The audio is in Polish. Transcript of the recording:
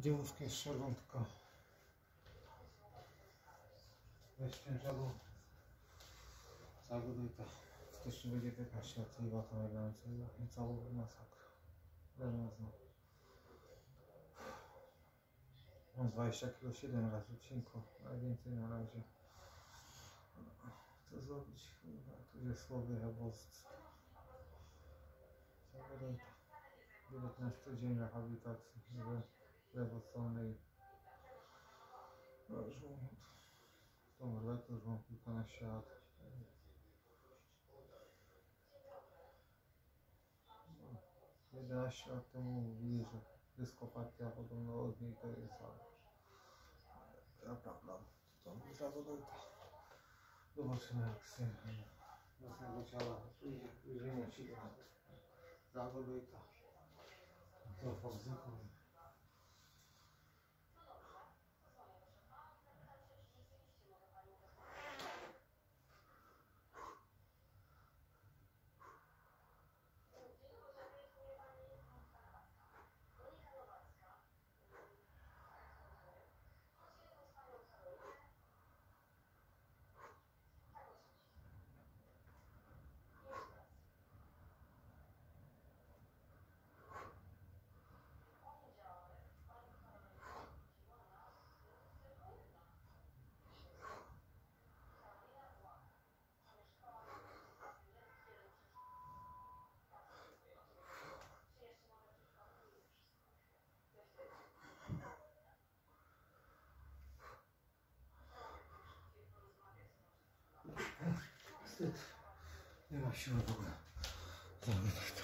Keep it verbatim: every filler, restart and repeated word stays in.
Dziełówkę z szarwą, tylko weź ciężaru zagoduj to. W styczniu będzie piętnaście lat i lata nagrającego i całą masakra. Żelazno. Mam dwadzieścia kilo siedem razy odcinku, najwięcej na razie. Co zrobić? Tu jest słowy albost. Zagoduj to. dziewiętnasty dzień rehabilitacji lewostronnej żołąd. Tą letę już mam kilkanaście lat. jedenaście lat temu mówili, że dyskopatia podobno od niej to jest, ale ja prawda, to mi zawoduj to. Zobaczymy jak z własnego ciała wyżynie siłę. Zawoduj to. To powzykuj. Wstyd. Nie ma siły w ogóle.